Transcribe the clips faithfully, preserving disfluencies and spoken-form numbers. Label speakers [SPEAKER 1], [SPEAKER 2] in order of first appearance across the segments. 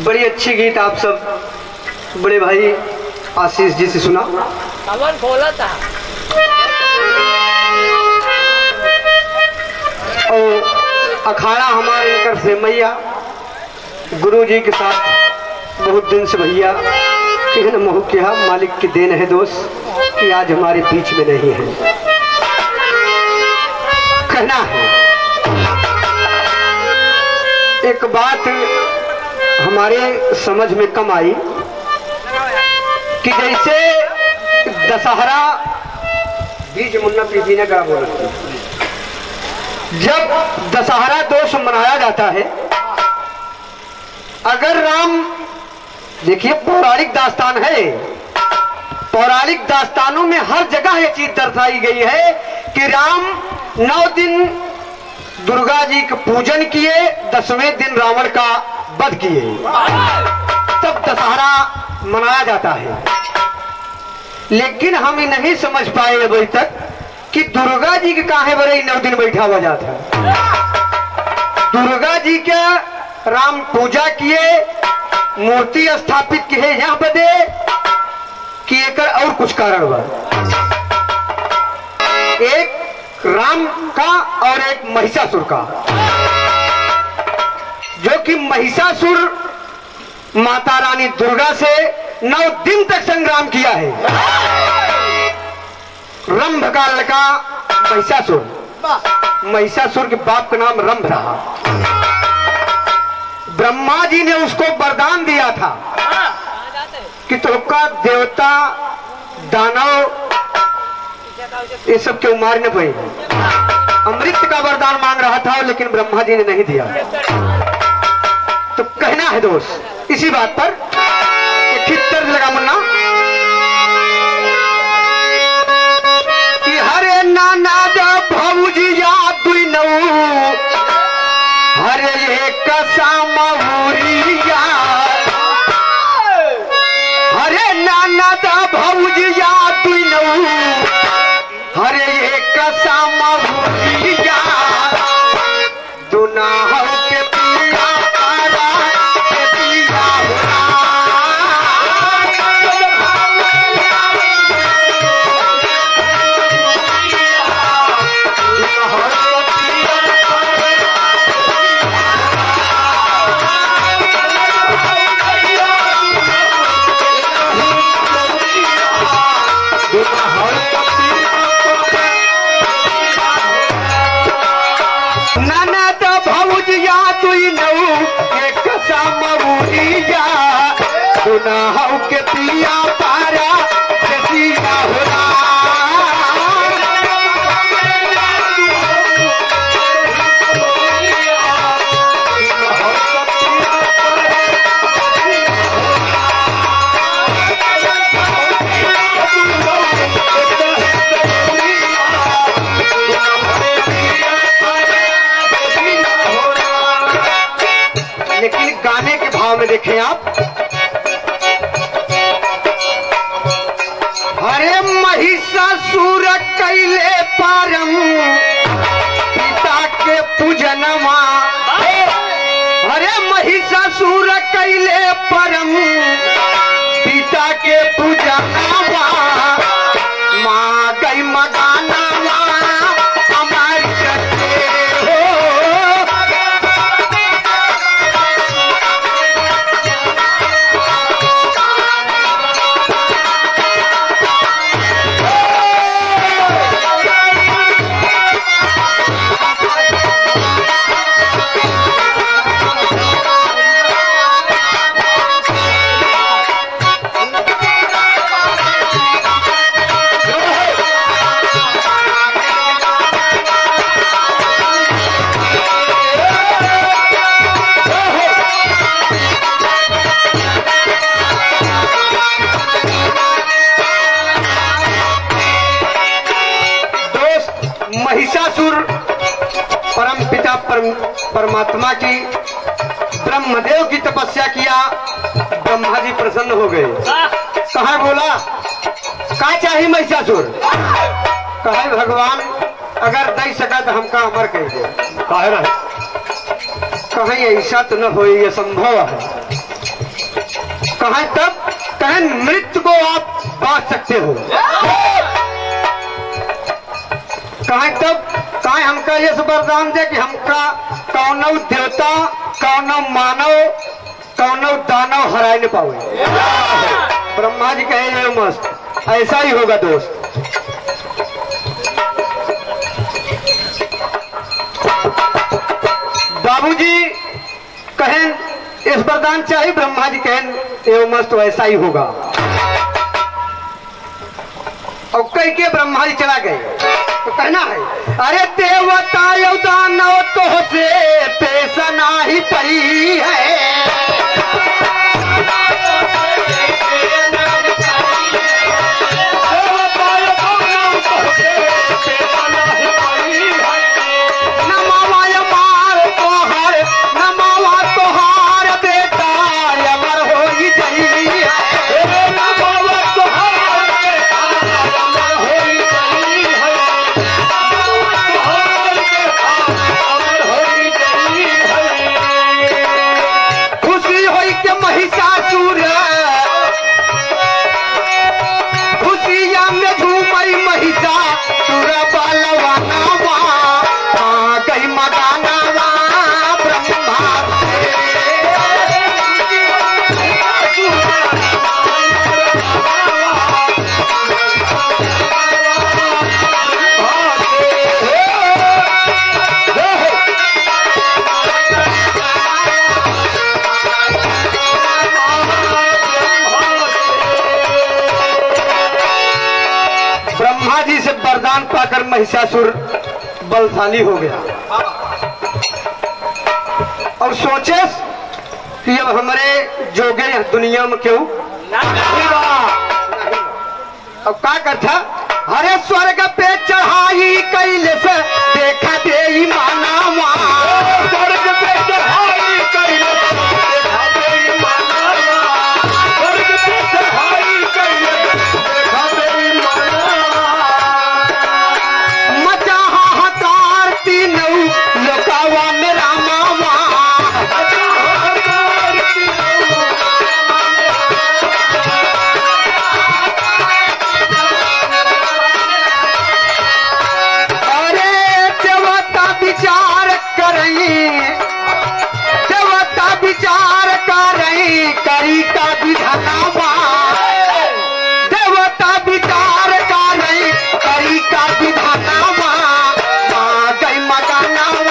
[SPEAKER 1] बड़ी अच्छी गीत आप सब बड़े भाई आशीष जी से सुना।
[SPEAKER 2] बोला था
[SPEAKER 1] और अखाड़ा हमारे इनकर से मैया गुरु जी के साथ बहुत दिन से भैया कहन महू किया मालिक की देन है दोस्त कि आज हमारे बीच में नहीं है। कहना है एक बात हमारे समझ में कम आई कि जैसे दशहरा बीज मुन्ना पीजी ने कहा बोला, जब दशहरा दोष मनाया जाता है, अगर राम देखिए पौराणिक दास्तान है, पौराणिक दास्तानों में हर जगह यह चीज दर्शाई गई है कि राम नौ दिन दुर्गा जी का पूजन किए, दसवें दिन रावण का वध किए, तब दशहरा मनाया जाता है। लेकिन हम नहीं समझ पाए अभी तक कि दुर्गा जी के काहे बड़े नौ दिन बैठा हुआ जाता है। दुर्गा जी का राम पूजा किए, मूर्ति स्थापित किए यहाँ बदे कि एक और कुछ कारण बा, एक राम का और एक महिषासुर का, जो कि महिषासुर माता रानी दुर्गा से नौ दिन तक संग्राम किया है। रंभ का लड़का महिषासुर, महिषासुर के बाप का नाम रंभ रहा। ब्रह्मा जी ने उसको वरदान दिया था कि तुमका देवता दानव ये सब क्यों मारने पड़े। अमृत का वरदान मांग रहा था लेकिन ब्रह्मा जी ने नहीं दिया। तो कहना है दोस्त इसी बात पर एक तर्ज लगा मुन्ना कि हरे नाना भौजी याद दुई नौ हरे एक सामूरिया, हरे नाना भौजी याद दुई नौ हरे एक सामूरिया, दुनाह के पिया तारा के पिया दुनाह के पिया पारा जसिया होला, लेकिन गाने के भाव में देखें आप, हरे महिषासुर कैले परम पिता के पूजनमा, हरे महिषासुर कैले परम पिता के पूजनमा, माँ गई मगाना हमारी करते हो। महिषासुर परम पिता परम परमात्मा की ब्रह्मदेव की तपस्या किया, ब्रह्मा जी प्रसन्न हो गए। कहा बोला का चाहिए महिषासुर, कहे भगवान अगर दे सका तो हमका अमर कह दे। कहे ऐसा तो न हो, ये संभव है। कहें तब कहें मृत्यु को आप बांट सकते हो, कहें तब कहें हमका ये वरदान दे कि हमका कौनो देवता कौनो मानव कौनो दानव हराए न पावे। ब्रह्मा जी कहे ये मस्त ऐसा ही होगा दोस्त। बाबूजी कहें इस वरदान चाहिए, ब्रह्मा जी कहें ये मस्त वैसा ही होगा। और कह के ब्रह्मा जी चला गए तो कहना है अरे देवता दानव तो से पैसा ना ही पड़ी है, वरदान पाकर महिषासुर बलशाली हो गया और सोचे कि अब हमारे जोगे दुनिया में क्यों अब क्या करता हरे स्वर्ग पे चढ़ाई कैले से देखा दे माना स्वर्ग पे चढ़ाई कैले देखा दे माना स्वर्ग पे चढ़ाई कैले देखा दे माना मचा हाहाकार तीनों लोकावा में रामा करी का विधानावा देवता विचार का नहीं करी का विधानावा गई मगानावा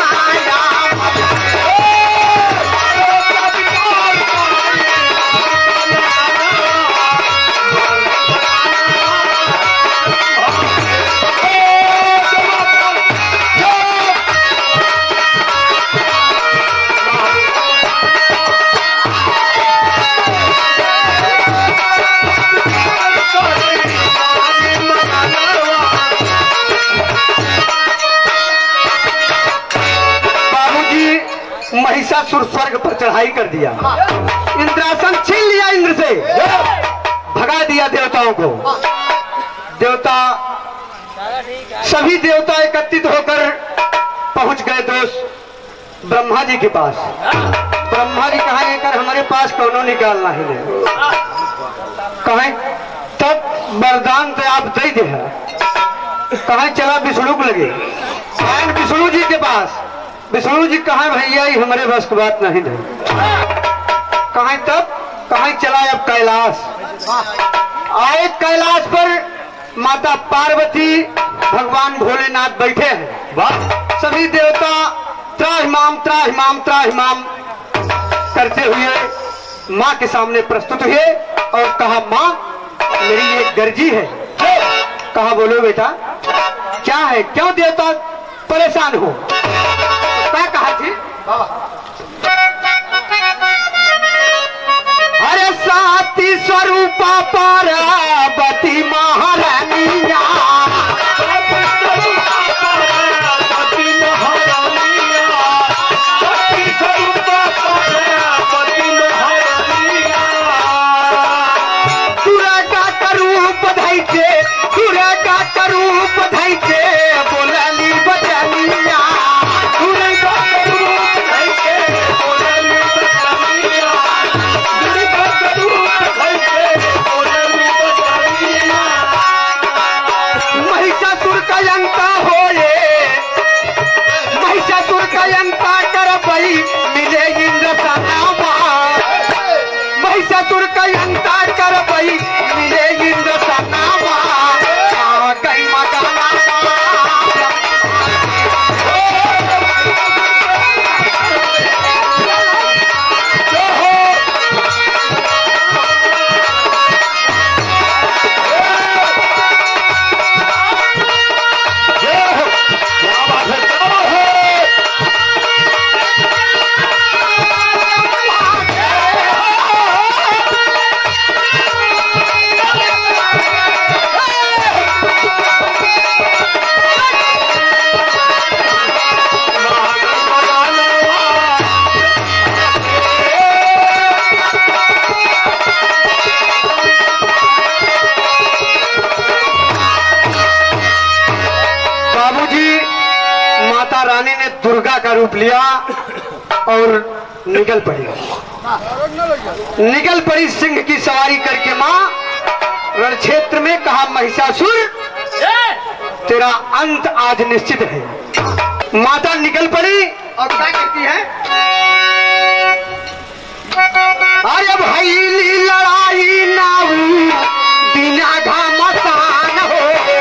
[SPEAKER 1] महिषासुर स्वर्ग पर चढ़ाई कर दिया, इंद्रासन छीन लिया, इंद्र से भगा दिया देवताओं को। देवता सभी देवता एकत्रित होकर पहुंच गए दोस्त ब्रह्मा जी के पास। ब्रह्मा जी कहा कर हमारे पास कौनो निकालना ही नहीं, कहें तब वरदान तो आप दे दे कहें चला विष्णु को लगे विष्णु जी के पास। विष्णु जी कहा भैया हमारे बस की बात नहीं नहीं कहें तब कहें चला अब कैलाश आए। कैलाश पर माता पार्वती भगवान भोलेनाथ बैठे हैं। सभी देवता त्राहिमाम त्राहिमाम त्राहिमाम करते हुए माँ के सामने प्रस्तुत हुए और कहा माँ मेरी एक गर्जी है। कहा बोलो बेटा क्या है, क्यों देवता परेशान हो? क्या कहा थी? अरे साती स्वरूपा पार्वती महारानिया दुर्गा का रूप धैचे दुर्गा का रूप धैचे बोलली बचनिया दुर्गा का रूप धैचे बोलली बचनिया दुर्गा का महिषासुर का अंता होए, महिषासुर का अंता कर पई मिले इंद्र सनामा, महिषासुर का अंता कर पई मिले इंद्र सनामा, आ गई मकाना रानी ने दुर्गा का रूप लिया और निकल पड़ी निकल पड़ी सिंह की सवारी करके मां रण क्षेत्र में। कहा महिषासुर तेरा अंत आज निश्चित है। माता निकल पड़ी और क्या करती है, अरे भाई लड़ाई नाऊ बिना घामसान हो,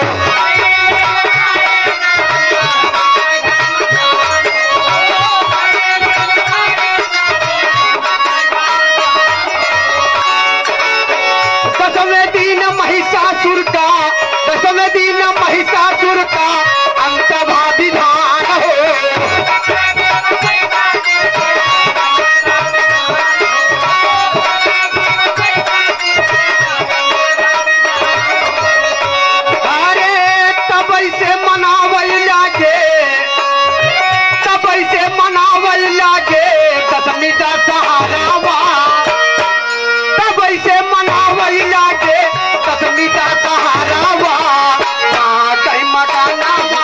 [SPEAKER 1] दसवें दिन महिषासुर का दसवें दिन महिषासुर का अंत विधान हो, अरे तब ऐसे मनावल लागे तब ऐसे मनावल लागे दसवीं का सहारावा, तब ऐसे मनावल लागे दसवीं का सहारावा, आ गई मकानावा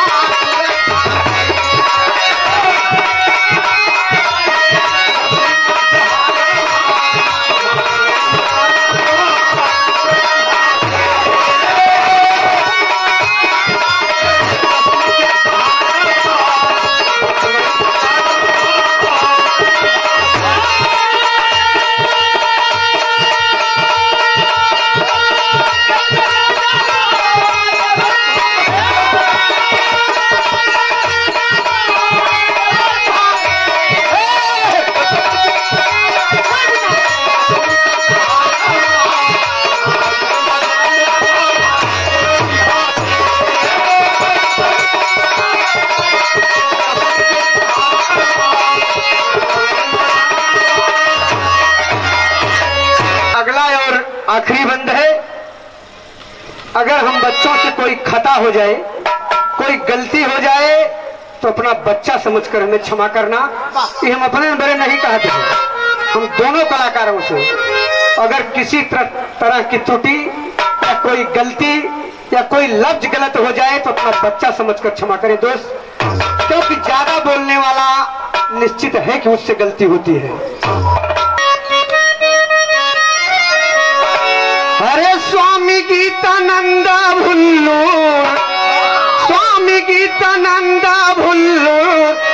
[SPEAKER 1] आखिरी बंद है। अगर हम बच्चों से कोई खता हो जाए, कोई गलती हो जाए तो अपना बच्चा समझकर हमें क्षमा करना। ये हम अपने बड़े नहीं कहते हैं, हम दोनों कलाकारों से अगर किसी तरह की त्रुटि या कोई गलती या कोई लफ्ज गलत हो जाए तो अपना बच्चा समझकर क्षमा करें दोस्त, क्योंकि ज्यादा बोलने वाला निश्चित है कि उससे गलती होती है। अरे स्वामी गीतानंद भुल्लू, स्वामी गीतानंद भुल्लू